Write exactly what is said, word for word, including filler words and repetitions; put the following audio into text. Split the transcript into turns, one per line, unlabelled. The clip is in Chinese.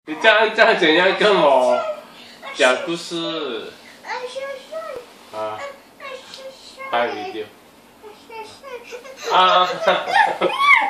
你这样这样怎样跟我讲故事？啊，拍 video 啊。